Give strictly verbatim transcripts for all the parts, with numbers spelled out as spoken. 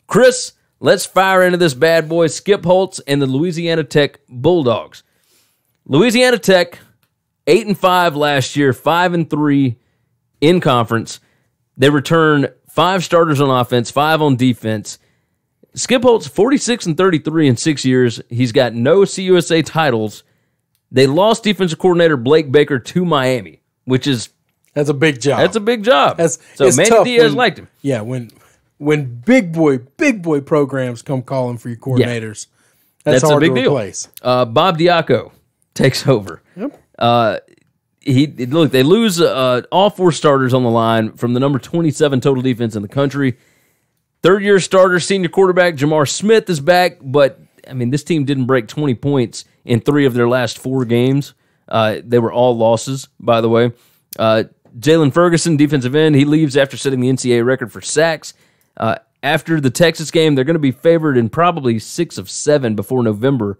Chris, let's fire into this bad boy. Skip Holtz and the Louisiana Tech Bulldogs. Louisiana Tech, eight and five last year, five and three in conference. They return five starters on offense, five on defense. Skip Holtz, forty-six and thirty-three in six years. He's got no C U S A titles. They lost defensive coordinator Blake Baker to Miami, which is that's a big job. That's a big job. That's, so Manny Diaz when, liked him. Yeah, when when big boy, big boy programs come calling for your coordinators, yeah. that's, that's hard a big to deal. replace. Uh, Bob Diaco takes over. Yep. Uh, he look, they lose uh, all four starters on the line from the number twenty-seven total defense in the country. Third-year starter, senior quarterback Jamar Smith is back, but I mean, this team didn't break twenty points in three of their last four games. Uh, they were all losses, by the way. Uh, Jalen Ferguson, defensive end, he leaves after setting the N C double A record for sacks. Uh, after the Texas game, they're going to be favored in probably six of seven before November.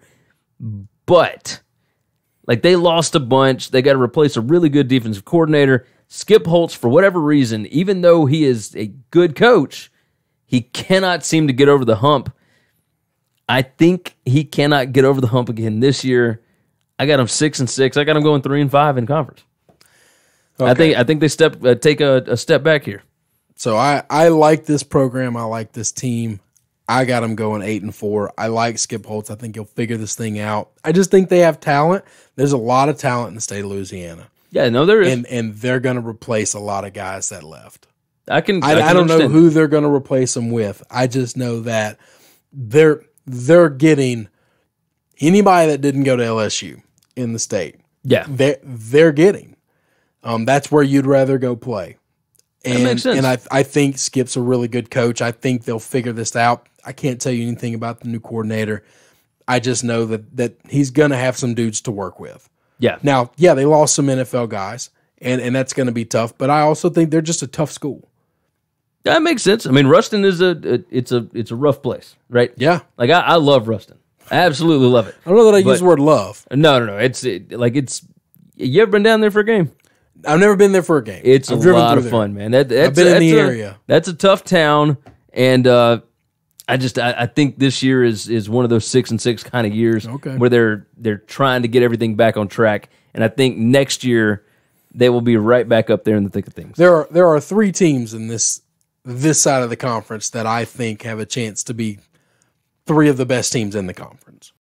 But, like, they lost a bunch. They got to replace a really good defensive coordinator. Skip Holtz, for whatever reason, even though he is a good coach, he cannot seem to get over the hump. I think he cannot get over the hump again this year. I got him six and six. I got him going three and five in conference. Okay. I think I think they step uh, take a, a step back here. So I, I like this program. I like this team. I got them going eight and four. I like Skip Holtz. I think he'll figure this thing out. I just think they have talent. There's a lot of talent in the state of Louisiana. Yeah, no, there is, and and they're going to replace a lot of guys that left. I can. I, I, can I don't know understand. who they're going to replace them with. I just know that they're they're getting anybody that didn't go to L S U in the state. Yeah, they they're getting. Um, that's where you'd rather go play. And, that makes sense. And I I think Skip's a really good coach. I think they'll figure this out. I can't tell you anything about the new coordinator. I just know that that he's going to have some dudes to work with. Yeah. Now, yeah, they lost some N F L guys, and, and that's going to be tough. But I also think they're just a tough school. That makes sense. I mean, Ruston is a, a it's a it's a rough place, right? Yeah. Like I, I love Ruston. I absolutely love it. I don't know that I but, use the word love. No, no, no. It's it, like it's. You ever been down there for a game? I've never been there for a game. It's I've a lot of there. fun, man. That, that's I've been a, in the a, area. That's a tough town, and uh, I just I, I think this year is is one of those six and six kind of years okay. where they're they're trying to get everything back on track, and I think next year they will be right back up there in the thick of things. There are there are three teams in this this side of the conference that I think have a chance to be three of the best teams in the conference.